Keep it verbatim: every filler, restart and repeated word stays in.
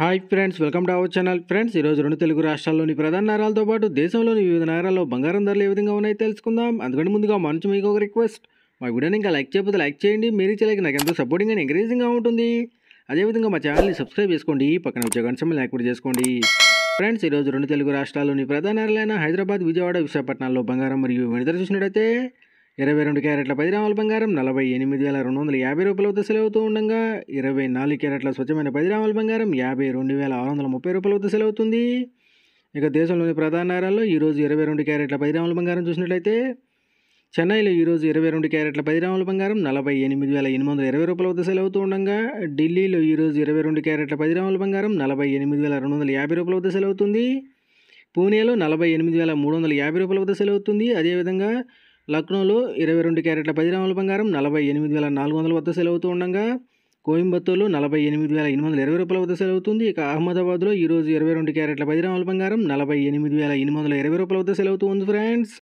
Hi friends, welcome to our channel. Friends, ఈరోజు రెండు తెలుగు రాష్ట్రాల్లోని ప్రధాన నగరాలతో పాటు దేశంలోని వివిధ నగరాల్లో బంగారం ధరలు ఏ విధంగా ఉన్నాయో తెలుసుకుందాం. అందుకంటే ముందుగా మా నుంచి మీకు ఒక రిక్వెస్ట్, మా వీడియోని ఇంకా లైక్ చేయకపోతే లైక్ చేయండి. మీరు ఇచ్చే లైక్ నాకు ఎంతో సపోర్టింగ్ అండ్ ఎంకరేజింగ్గా ఉంటుంది. అదేవిధంగా మా ఛానల్ని సబ్స్క్రైబ్ చేసుకోండి, పక్కన వచ్చే గంట సింబల్ని యాక్టివేట్ చేసుకోండి. ఫ్రెండ్స్, ఈరోజు రెండు తెలుగు రాష్ట్రాల్లోని ప్రధాన నగరాలైన హైదరాబాద్, విజయవాడ, విశాఖపట్నాల్లో బంగారం మరియు వెండి ధర చూసినట్టయితే ఇరవై రెండు క్యారెట్ల పది గ్రాముల బంగారం నలభై ఎనిమిది వేల రెండు వందల యాభై రూపాయల వద్ద సెలవుతూ ఉండగా, ఇరవై నాలుగు క్యారెట్ల స్వచ్ఛమైన పది గ్రాముల బంగారం యాభై రెండు వేల ఆరు వందల ముప్పై రూపాయల వద్ద సెలవుతుంది. ఇక దేశంలోని ప్రధాన నగరాల్లో ఈరోజు ఇరవై రెండు క్యారెట్ల పది గ్రాముల బంగారం చూసినట్లయితే చెన్నైలో ఈరోజు ఇరవై రెండు క్యారెట్ల పది గ్రాముల బంగారం నలభై ఎనిమిది వేల ఎనిమిది వందల ఇరవై రూపాయల వద్ద సెలవుతూ ఉండగా, ఢిల్లీలో ఈరోజు ఇరవై రెండు క్యారెట్ల పది గ్రాముల బంగారం నలభై ఎనిమిది వేల రెండు వందల యాభై రూపాయల వద్ద సెలవుతుంది. పూణేలో నలభై ఎనిమిది వేల మూడు వందల యాభై రూపాయల వద్ద సెలవుతుంది. అదేవిధంగా లక్నోలో ఇరవై రెండు క్యారెట్ల పది గ్రాముల బంగారం నలభై ఎనిమిది వేల నాలుగు వందల వద్ద సెలవుతూ ఉండగా, కోయంబత్తూరులో నలభై ఎనిమిది వేల ఎనిమిది వందల ఇరవై రూపాయల వద్ద సెలవుతుంది. ఇక అహ్మదాబాద్లో ఈరోజు ఇరవై రెండు క్యారెట్ల పది గ్రాముల బంగారం నలభై ఎనిమిది వేల ఎనిమిది వందల ఇరవై రూపాయల వద్ద సెలవుతూ ఉంది ఫ్రెండ్స్.